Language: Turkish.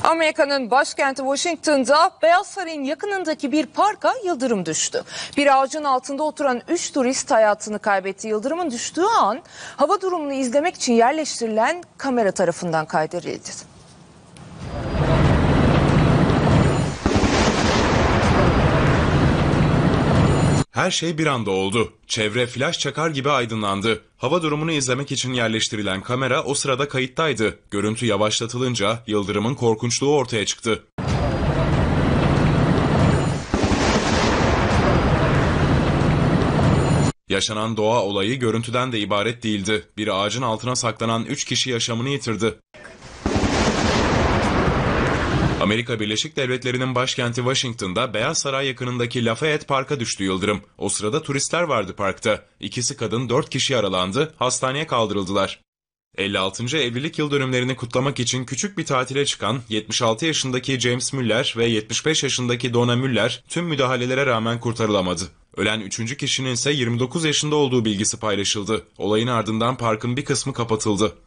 Amerika'nın başkenti Washington'da Beyaz Saray'ın yakınındaki bir parka yıldırım düştü. Bir ağacın altında oturan 3 turist hayatını kaybetti. Yıldırımın düştüğü an hava durumunu izlemek için yerleştirilen kamera tarafından kaydedildi. Her şey bir anda oldu. Çevre flash çakar gibi aydınlandı. Hava durumunu izlemek için yerleştirilen kamera o sırada kayıttaydı. Görüntü yavaşlatılınca yıldırımın korkunçluğu ortaya çıktı. Yaşanan doğa olayı görüntüden de ibaret değildi. Bir ağacın altına saklanan 3 kişi yaşamını yitirdi. Amerika Birleşik Devletleri'nin başkenti Washington'da Beyaz Saray yakınındaki Lafayette Park'a düştü yıldırım. O sırada turistler vardı parkta. İkisi kadın, 4 kişi yaralandı, hastaneye kaldırıldılar. 56. evlilik yıl dönümlerini kutlamak için küçük bir tatile çıkan 76 yaşındaki James Müller ve 75 yaşındaki Donna Müller tüm müdahalelere rağmen kurtarılamadı. Ölen 3. kişinin ise 29 yaşında olduğu bilgisi paylaşıldı. Olayın ardından parkın bir kısmı kapatıldı.